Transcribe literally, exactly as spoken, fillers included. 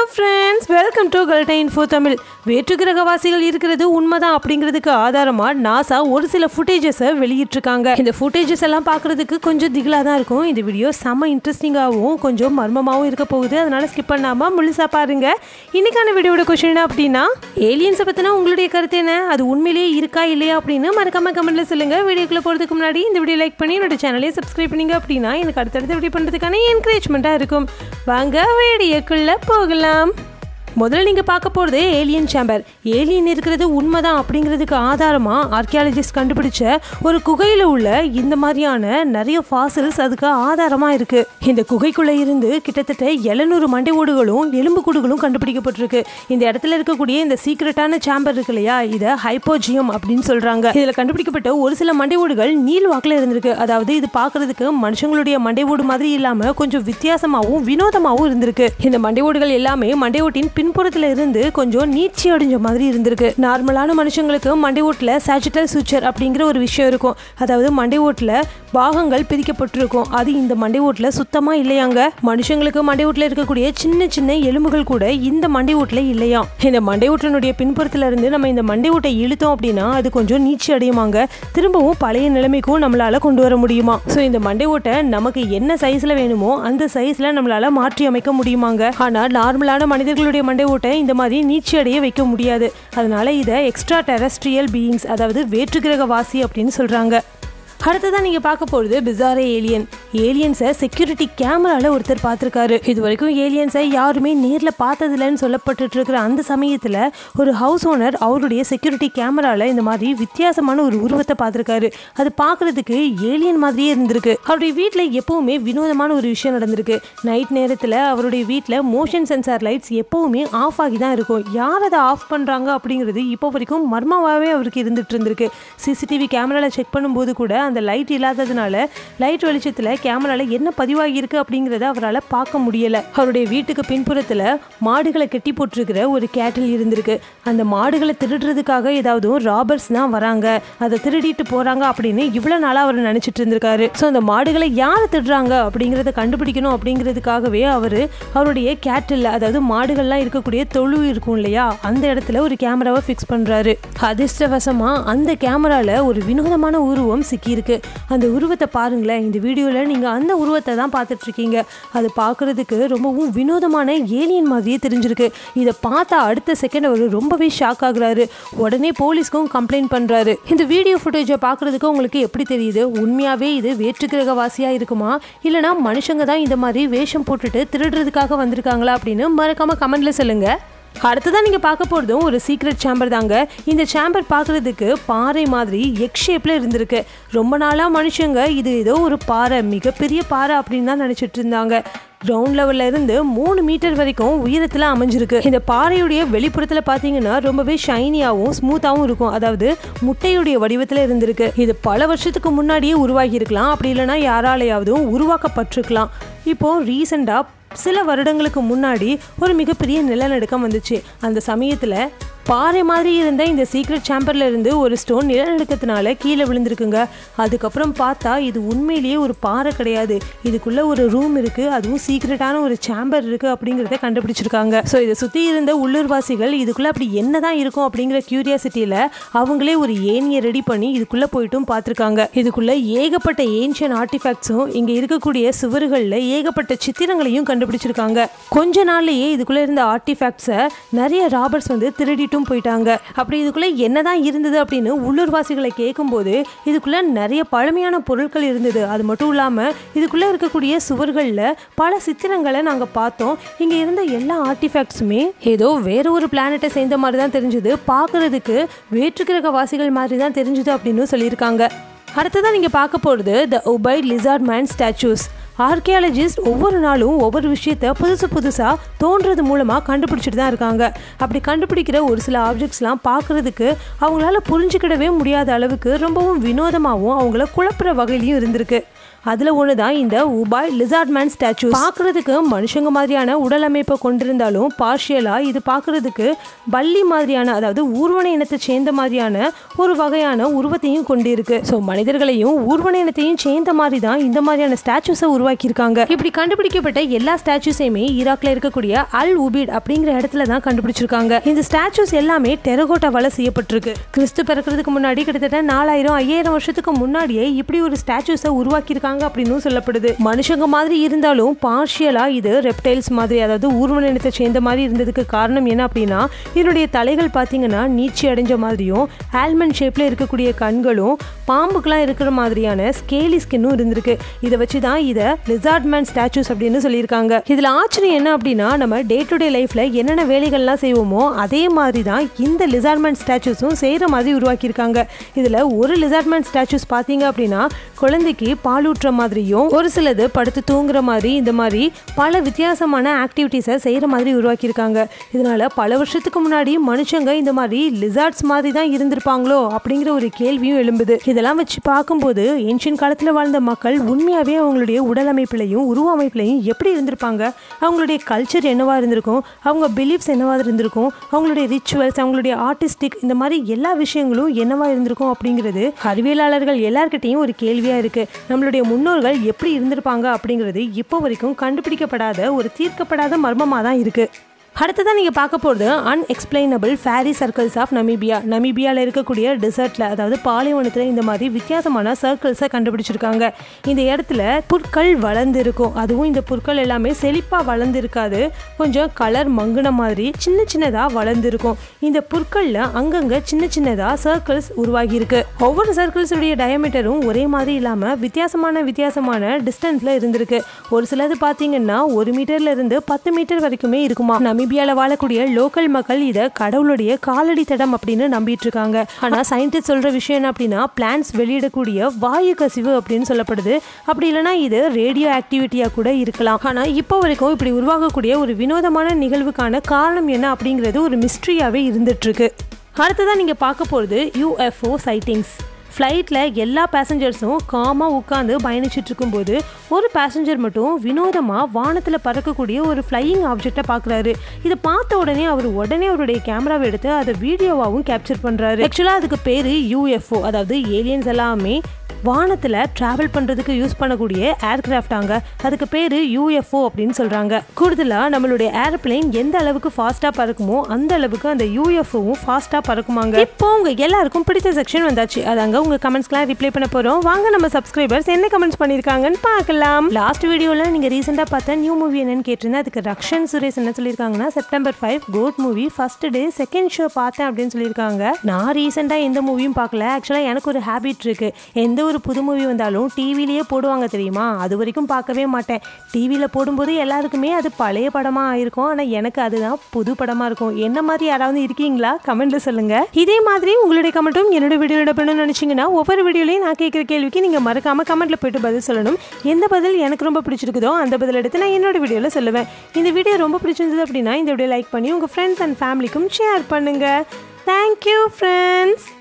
friends, welcome to Galatta Info Tamil. வேற்று கிரகவாசிகள் இருக்கிறது உண்மைதான் அப்படிங்கிறதுக்கு ஆதாரமா நாசா ஒரு சில ஃபுட்டேஜஸை வெளியிட்டிருக்காங்க. இந்த ஃபுட்டேஜஸ் எல்லாம் பார்க்கறதுக்கு கொஞ்சம் திகிலா தான் இருக்கும். இந்த வீடியோ செம்ம இன்ட்ரெஸ்டிங்காகவும் கொஞ்சம் மர்மமாகவும் இருக்க போகுது. அதனால ஸ்கிப் பண்ணாம முழுசா பாருங்க. இன்னைக்கான வீடியோட கொஸ்டின் என்ன அப்படின்னா, ஏலியன்ஸை பத்தின உங்களுடைய கருத்து என்ன, அது உண்மையிலேயே இருக்கா இல்லையா அப்படின்னு மறக்காம கமெண்ட்ல சொல்லுங்க. வீடியோக்குள்ள போறதுக்கு முன்னாடி இந்த வீடியோ லைக் பண்ணி என்னோட சேனலை சப்ஸ்கிரைப் பண்ணீங்க அப்படின்னா எனக்கு அடுத்தடுத்த வீடியோ பண்றதுக்கான என்கரேஜ்மெண்டா இருக்கும். வாங்க வீடியோக்குள்ள போகலாம். முதல்ல நீங்கள் பார்க்க போகிறது ஏலியன் சேம்பர். ஏலியன் இருக்கிறது உண்மைதான் அப்படிங்கிறதுக்கு ஆதாரமாக ஆர்கியாலஜிஸ்ட் கண்டுபிடிச்ச ஒரு குகையில் உள்ள இந்த மாதிரியான நிறைய ஃபாசில்ஸ் அதுக்கு ஆதாரமாக இருக்குது. இந்த குகைக்குள்ளே இருந்து கிட்டத்தட்ட எழுநூறு மண்டை ஓடுகளும் எலும்புக்கூடுகளும் கண்டுபிடிக்கப்பட்டிருக்கு. இந்த இடத்துல இருக்கக்கூடிய இந்த சீக்ரெட்டான சேம்பர் இருக்கு இல்லையா, இதை ஹைப்போஜியம் அப்படின்னு சொல்கிறாங்க. இதில் கண்டுபிடிக்கப்பட்ட ஒரு சில மண்டை ஓடுகள் நீள் வாக்கில் இருந்திருக்கு. அதாவது இது பார்க்கறதுக்கு மனுஷங்களுடைய மண்டை ஓடு மாதிரி இல்லாமல் கொஞ்சம் வித்தியாசமாகவும் வினோதமாகவும் இருந்திருக்கு. இந்த மண்டை ஓடுகள் எல்லாமே மண்டை ஓட்டின் பின்புறத்துல இருந்து கொஞ்சம் நீட்சி அடைஞ்ச மாதிரி இருந்திருக்கு. நார்மலான மனுஷங்களுக்கு மண்டை ஓட்டுல சாஜிட்டல் சூச்சர் அப்படிங்கிற ஒரு விஷயம் இருக்கும். அதாவது மண்டை ஓட்டுல பாகங்கள் பிரிக்கப்பட்டிருக்கும். அது இந்த மண்டை ஓட்டுல சுத்தமா இல்லையாங்க. மனுஷங்களுக்கு மண்டை ஓட்டுல இருக்கக்கூடிய சின்ன சின்ன எலும்புகள் கூட இந்த மண்டை ஓட்டுல இல்லையா. இந்த மண்டை ஓட்டினுடைய பின்புறத்துல இருந்து நம்ம இந்த மண்டை ஓட்டை இழுத்தோம் அப்படின்னா அது கொஞ்சம் நீட்சி அடையுமாங்க. திரும்பவும் பழைய நிலைமைக்கும் நம்மளால கொண்டு வர முடியுமா. ஸோ இந்த மண்டை ஓட்டை நமக்கு என்ன சைஸ்ல வேணுமோ அந்த சைஸ்ல நம்மளால மாற்றி அமைக்க முடியுமாங்க. ஆனா நார்மலான மனிதர்களுடைய மண்டை ஓட்டை இந்த மாதிரி நீட்சி அடைய வைக்க முடியாது. அதனால இதை எக்ஸ்ட்ரா டெரஸ்ட்ரியல் பீயிங்ஸ், அதாவது வேற்று கிரக வாசி அப்படின்னு சொல்றாங்க. அடுத்ததான் நீங்கள் பார்க்க போகிறது பிசாரே ஏலியன். ஏலியன்ஸை செக்யூரிட்டி கேமராவில் ஒருத்தர் பார்த்துருக்காரு. இது வரைக்கும் ஏலியன்ஸை யாருமே நேரில் பார்த்ததில்லைன்னு சொல்லப்பட்டு இருக்கிற அந்த சமயத்தில் ஒரு ஹவுஸ் ஓனர் அவருடைய செக்யூரிட்டி கேமராவில் இந்த மாதிரி வித்தியாசமான ஒரு உருவத்தை பார்த்துருக்காரு. அது பார்க்குறதுக்கு ஏலியன் மாதிரியே இருந்திருக்கு. அவருடைய வீட்டில் எப்போவுமே வினோதமான ஒரு விஷயம் நடந்திருக்கு. நைட் நேரத்தில் அவருடைய வீட்டில் மோஷன் சென்சார் லைட்ஸ் எப்போவுமே ஆஃப் ஆகி தான் இருக்கும். யார் அதை ஆஃப் பண்ணுறாங்க அப்படிங்கிறது இப்போ வரைக்கும் மர்மமாகவே அவருக்கு இருந்துட்டு இருந்திருக்கு. சிசிடிவி கேமராவில் செக் பண்ணும்போது கூட அந்த லைட் இல்லாததுனால லைட் வெளிச்சத்தில் கேமராவில் என்ன பதிவாகியிருக்கு அப்படிங்கிறத அவரால் பார்க்க முடியலை. அவருடைய வீட்டுக்கு பின்புறத்தில் மாடுகளை கட்டி போட்டிருக்கிற ஒரு கேட்டில் இருந்திருக்கு. அந்த மாடுகளை திருடுறதுக்காக ஏதாவது ராபர்ஸ் தான் வராங்க, அதை திருடிட்டு போகிறாங்க அப்படின்னு இவ்வளோ நாளாக அவர் நினச்சிட்டு இருந்திருக்காரு. ஸோ அந்த மாடுகளை யார் திருடுறாங்க அப்படிங்கிறத கண்டுபிடிக்கணும் அப்படிங்கிறதுக்காகவே அவர் அவருடைய கேட்டில், அதாவது மாடுகள்லாம் இருக்கக்கூடிய தொழு இருக்கும் இல்லையா, அந்த இடத்துல ஒரு கேமராவை ஃபிக்ஸ் பண்ணுறாரு. அதிர்ஷ்டவசமாக அந்த கேமராவில் ஒரு வினோதமான உருவம் சிக்கியிருக்கு. அந்த உருவத்தை பாருங்களேன். இந்த வீடியோவில் நீங்கள் அந்த உருவத்தை தான் பார்த்துட்டு இருக்கீங்க. அது பார்க்கறதுக்கு ரொம்பவும் வினோதமான ஏலியன் மாதிரியே தெரிஞ்சிருக்கு. இதை பார்த்தா அடுத்த செகண்ட் அவர் ரொம்பவே ஷாக் ஆகுறாரு. உடனே போலீஸ்க்கும் கம்ப்ளைண்ட் பண்ணுறாரு. இந்த வீடியோ ஃபுட்டேஜை பார்க்கறதுக்கு உங்களுக்கு எப்படி தெரியுது? உண்மையாகவே இது வேற்று கிரகவாசியாக இருக்குமா, இல்லைனா மனுஷங்க தான் இந்த மாதிரி வேஷம் போட்டுட்டு திருடுறதுக்காக வந்திருக்காங்களா அப்படின்னு மறக்காமல் கமெண்ட்டில் சொல்லுங்கள். அடுத்ததான் நீங்கள் பார்க்க போகிறதும் ஒரு சீக்ரெட் சேம்பர் தாங்க. இந்த சேம்பர் பார்க்குறதுக்கு பாறை மாதிரி எக் ஷேப்பில் இருந்திருக்கு. ரொம்ப நாளாக மனுஷங்க இது ஏதோ ஒரு பாறை, மிகப்பெரிய பாறை அப்படின்னு தான் நினச்சிட்டு இருந்தாங்க. கிரவுண்ட் லெவல்ல இருந்து மூணு மீட்டர் வரைக்கும் உயரத்தில் அமைஞ்சிருக்கு. இந்த பாறையுடைய வெளிப்புறத்தில் பார்த்தீங்கன்னா ரொம்பவே ஷைனியாகவும் ஸ்மூத்தாகவும் இருக்கும். அதாவது முட்டையுடைய வடிவத்தில் இருந்திருக்கு. இது பல வருஷத்துக்கு முன்னாடியே உருவாகி இருக்கலாம், அப்படி இல்லைன்னா யாராலையாவதும் உருவாக்கப்பட்டிருக்கலாம். இப்போ ரீசெண்டாக சில வருடங்களுக்கு முன்னாடி ஒரு மிகப்பெரிய நிலநடுக்கம் வந்துச்சு. அந்த சமயத்தில் பாறை மாதிரி இருந்த இந்த சீக்ரெட் சேம்பர்ல இருந்து ஒரு ஸ்டோன் நிலநடுக்கத்தினால கீழே விழுந்திருக்குங்க. அதுக்கப்புறம் பார்த்தா இது உண்மையிலேயே ஒரு பாறை கிடையாது, இதுக்குள்ள ஒரு ரூம் இருக்கு, அதுவும் சீக்ரெட்டான ஒரு சேம்பர் இருக்கு அப்படிங்கிறத கண்டுபிடிச்சிருக்காங்க. ஸோ இதை சுற்றி இருந்த உள்ளூர்வாசிகள் இதுக்குள்ள அப்படி என்னதான் இருக்கும் அப்படிங்கிற கியூரியாசிட்டியில அவங்களே ஒரு ஏணியை ரெடி பண்ணி இதுக்குள்ள போயிட்டும் பார்த்துருக்காங்க. இதுக்குள்ள ஏகப்பட்ட ஏன்ஷியன் ஆர்டிஃபேக்ட்ஸும் இங்க இருக்கக்கூடிய சுவர்களில் ஏகப்பட்ட சித்திரங்களையும் கண்டுபிடிச்சிருக்காங்க. கொஞ்ச நாள்லயே இதுக்குள்ள இருந்த ஆர்டிஃபேக்ட்ஸை நிறைய ராபர்ஸ் வந்து திருடிட்டு போயிட்டாங்க. அப்படி இதுக்குள்ள என்னதான் இருந்தது அப்படின்னு உள்ளூர்வாசிகளை கேட்கும்போது இதுக்குள்ள நிறைய பழமையான பொருட்கள் இருந்தது. அது மட்டும் இல்லாம இதுக்குள்ள இருக்கக்கூடிய சுவர்கள்ல பல சித்திரங்களை நாங்க பார்த்தோம். இங்க இருந்த எல்லா ஆர்டிஃபேக்ட்ஸுமே ஏதோ வேற ஒரு பிளானட்டை சேர்ந்த மாதிரி தான் தெரிஞ்சது. பார்க்கறதுக்கு வேற்று கிரக வாசிகள் மாதிரி தான் தெரிஞ்சது அப்படின்னு சொல்லியிருக்காங்க. அடுத்ததான் நீங்க பார்க்க போறது the Ubaid lizard man statues. Archaeologist ஒவ்வொரு நாளும் ஒவ்வொரு விஷயத்த புதுசு புதுசாக தோன்றது மூலமாக கண்டுபிடிச்சிட்டு தான் இருக்காங்க. அப்படி கண்டுபிடிக்கிற ஒரு சில ஆப்ஜெக்ட்ஸ்லாம் பார்க்குறதுக்கு அவங்களால புரிஞ்சுக்கிடவே முடியாத அளவுக்கு ரொம்பவும் வினோதமாகவும் அவங்கள குழப்புற வகையிலையும் இருந்திருக்கு. அதுல ஒண்ணுதான் இந்த உபாய் லிசார்ட் மேன் ஸ்டாச்சு. பார்க்கறதுக்கு மனுஷங்க மாதிரியான உடல் அமைப்பை கொண்டிருந்தாலும் பார்ஷியலா இது பார்க்கறதுக்கு பல்லி மாதிரியான, அதாவது ஊர்வன இனத்தை சேர்ந்த மாதிரியான ஒரு வகையான உருவத்தையும் கொண்டிருக்கு. ஸோ மனிதர்களையும் ஊர்வன இனத்தையும் சேர்ந்த மாதிரி தான் இந்த மாதிரியான ஸ்டாச்சுஸை உருவாக்கியிருக்காங்க. இப்படி கண்டுபிடிக்கப்பட்ட எல்லா ஸ்டாச்சுஸையுமே ஈராக்ல இருக்கக்கூடிய அல் உபீட் அப்படிங்கிற இடத்துல தான் கண்டுபிடிச்சிருக்காங்க. இந்த ஸ்டாச்சுஸ் எல்லாமே டெரகோட்டாவால செய்யப்பட்டிருக்கு. கிறிஸ்து பிறக்கிறதுக்கு முன்னாடி கிட்டத்தட்ட நாலாயிரம் ஐயாயிரம் வருஷத்துக்கு முன்னாடியே இப்படி ஒரு ஸ்டாச்சுஸை உருவாக்கியிருக்காங்க அப்படின்னு சொல்லப்படுது. மனுஷங்க மாதிரி இருந்தாலும் பார்ஷியலா இது ரெப்டைல்ஸ் மாதிரி, அதாவது ஊர்வன இனத்தை சேர்ந்த மாதிரி இருந்ததுக்கு காரணம் என்ன அப்படின்னா, இதனுடைய தலைகள் பார்த்தீங்கன்னா நீச்சி அடைஞ்ச மாதிரியும் ஆல்மண்ட் ஷேப்ல இருக்கக்கூடிய கண்களும் பாம்புக்கெல்லாம் இருக்கிற மாதிரியான ஸ்கேலி ஸ்கின்னும் இருந்திருக்கு. இதை வச்சு தான் இதை லிசார்ட் மேன் ஸ்டாச்சுஸ் அப்படின்னு சொல்லியிருக்காங்க. இதில் ஆச்சரியம் என்ன அப்படின்னா, நம்ம டே டு டே லைஃப்ல என்னென்ன வேலைகள்லாம் செய்வோமோ அதே மாதிரி தான் இந்த லிசார்ட் மேன் ஸ்டாச்சுஸும் செய்கிற மாதிரி உருவாக்கியிருக்காங்க. இதில் ஒரு லிசார்ட் மேன் ஸ்டாச்சுஸ் பார்த்தீங்க அப்படின்னா குழந்தைக்கு பாலூட்டுற மாதிரியும், ஒரு சிலது படுத்து தூங்குற மாதிரி, இந்த மாதிரி பல வித்தியாசமான ஆக்டிவிட்டீஸை செய்கிற மாதிரி உருவாக்கியிருக்காங்க. இதனால பல வருஷத்துக்கு முன்னாடி மனுஷங்க இந்த மாதிரி லிசார்ட்ஸ் மாதிரி தான் இருந்திருப்பாங்களோ அப்படிங்கிற ஒரு கேள்வியும் எழும்புது. இதெல்லாம் வச்சு பார்க்கும்போது ஏன்ஷியன் காலத்தில் வாழ்ந்த மக்கள் உண்மையாகவே அவங்களுடைய உடல் அமைப்பிலையும் உருவ அமைப்பிலையும் எப்படி இருந்திருப்பாங்க, அவங்களுடைய கல்ச்சர் என்னவா இருந்திருக்கும், அவங்க பிலீஃப்ஸ் என்னவா இருந்திருக்கும், அவங்களுடைய ரிச்சுவல்ஸ், அவங்களுடைய ஆர்டிஸ்டிக், இந்த மாதிரி எல்லா விஷயங்களும் என்னவா இருந்திருக்கும் அப்படிங்கிறது அறிவியலாளர்கள் எல்லார்கிட்டையும் ஒரு கேள்வியாக இருக்கு. நம்மளுடைய முன்னோர்கள் எப்படி இருந்திருப்பாங்க அப்படிங்கிறது இப்போ வரைக்கும் கண்டுபிடிக்கப்படாத ஒரு தீர்க்கப்படாத மர்மமாக தான் இருக்கு. அடுத்ததான் நீங்கள் பார்க்க போகிறது unexplainable fairy circles of Namibia. நமீபியாவில் இருக்கக்கூடிய டெசர்ட்டில், அதாவது பாலைவனத்தில் இந்த மாதிரி வித்தியாசமான சர்க்கிள்ஸை கண்டுபிடிச்சிருக்காங்க. இந்த இடத்துல புற்கள் வளர்ந்து இருக்கும். அதுவும் இந்த புற்கள் எல்லாமே செழிப்பாக வளர்ந்து இருக்காது, கொஞ்சம் கலர் மங்குன மாதிரி சின்ன சின்னதாக வளர்ந்துருக்கும். இந்த புற்களில் அங்கங்கே சின்ன சின்னதாக சர்க்கிள்ஸ் உருவாகி இருக்கு. ஒவ்வொரு சர்க்கிள்ஸுடைய டயமீட்டரும் ஒரே மாதிரி இல்லாமல் வித்தியாசமான வித்தியாசமான டிஸ்டன்ஸில் இருந்திருக்கு. ஒரு சிலது பார்த்தீங்கன்னா ஒரு மீட்டர்ல இருந்து பத்து மீட்டர் வரைக்குமே இருக்குமா. நமீபியால வாழக்கூடிய லோக்கல் மக்கள் இதை கடவுளுடைய காலடி தடம் அப்படின்னு நம்பிட்டு இருக்காங்க. ஆனா சயின்டிஸ்ட் சொல்ற விஷயம் என்ன அப்படின்னா, பிளான்ட்ஸ் வெளியிடக்கூடிய வாயு கசிவு அப்படின்னு சொல்லப்படுது. அப்படி இல்லைன்னா இது ரேடியோ ஆக்டிவிட்டியா கூட இருக்கலாம். ஆனா இப்போ வரைக்கும் இப்படி உருவாகக்கூடிய ஒரு வினோதமான நிகழ்வுக்கான காரணம் என்ன அப்படிங்கிறது ஒரு மிஸ்ட்ரியாவே இருந்துட்டு இருக்கு. அடுத்ததான் நீங்க பார்க்க போறது யூஎஃப்ஓ சைட்டிங்ஸ். ஃப்ளைட்டில் எல்லா பேசஞ்சர்ஸும் காமாக உட்காந்து பயணிச்சுட்டு இருக்கும்போது ஒரு பேசஞ்சர் மட்டும் வினோதமாக வானத்தில் பறக்கக்கூடிய ஒரு ஃப்ளையிங் ஆப்ஜெக்டை பார்க்குறாரு. இதை பார்த்த உடனே அவர் உடனே அவருடைய கேமராவை எடுத்து அதை வீடியோவாகவும் கேப்சர் பண்ணுறாரு. ஆக்சுவலாக அதுக்கு பேர் யூஎஃப்ஓ, அதாவது ஏலியன்ஸ் எல்லாமே வானத்தில் ட்ராவல் பண்ணுறதுக்கு யூஸ் பண்ணக்கூடிய ஏர்கிராஃப்டாங்க. அதுக்கு பேர் யூஎஃப்ஓ அப்படின்னு சொல்கிறாங்க. கூடுதலாக நம்மளுடைய ஏரோப்ளேன் எந்த அளவுக்கு ஃபாஸ்ட்டாக பறக்குமோ அந்த அளவுக்கு அந்த யூஎஃப்ஓவும் ஃபாஸ்ட்டாக பறக்குமாங்க. இப்போ உங்கள் எல்லாருக்கும் பிடிச்ச செக்ஷன் வந்தாச்சு. அதாங்க உங்கள் கமெண்ட்ஸ்லாம் ரிப்ளை பண்ண போகிறோம். வாங்க நம்ம சப்ஸ்கிரைபர்ஸ் என்ன கமெண்ட்ஸ் பண்ணியிருக்காங்கன்னு பார்க்கலாம். லாஸ்ட் வீடியோவில் நீங்கள் ரீசெண்டாக பார்த்த நியூ மூவி என்னன்னு கேட்டிருந்தேன். அதுக்கு ரக்ஷன் சுரேஷ் என்ன சொல்லியிருக்காங்கன்னா, September five GOAT movie first day second show பார்த்தேன் அப்படின்னு சொல்லியிருக்காங்க. நான் ரீசெண்டாக எந்த மூவியும் பார்க்கல. ஆக்சுவலாக எனக்கு ஒரு ஹேபிட் இருக்குது, எந்த ஒரு புது மூவி வந்தாலும் டிவிலேயே போடுவாங்க தெரியுமா, அது வரைக்கும் பார்க்கவே மாட்டேன். டிவியில் போடும்போது எல்லாருக்குமே அது பழைய படமாக ஆயிருக்கும், ஆனால் எனக்கு அதுதான் புது படமாக இருக்கும். என்ன மாதிரி யாராவது இருக்கீங்களா கமெண்ட்ல சொல்லுங்க. இதே மாதிரி உங்களுடைய கமெண்ட்டும் என்னோட வீடியோட பண்ணணும்னு நினைச்சீங்கன்னா ஒவ்வொரு வீடியோலையும் நான் கேட்குற கேள்விக்கு நீங்கள் மறக்காம கமெண்ட்ல போயிட்டு பதில் சொல்லணும். எந்த பதில் எனக்கு ரொம்ப பிடிச்சிருக்குதோ அந்த பதில் எடுத்து நான் என்னோட வீடியோவில் சொல்லுவேன். இந்த வீடியோ ரொம்ப பிடிச்சிருந்தது அப்படின்னா இந்த வீடியோ லைக் பண்ணி உங்கள் ஃப்ரெண்ட்ஸ் அண்ட் ஃபேமிலிக்கும் ஷேர் பண்ணுங்க. Thank you friends.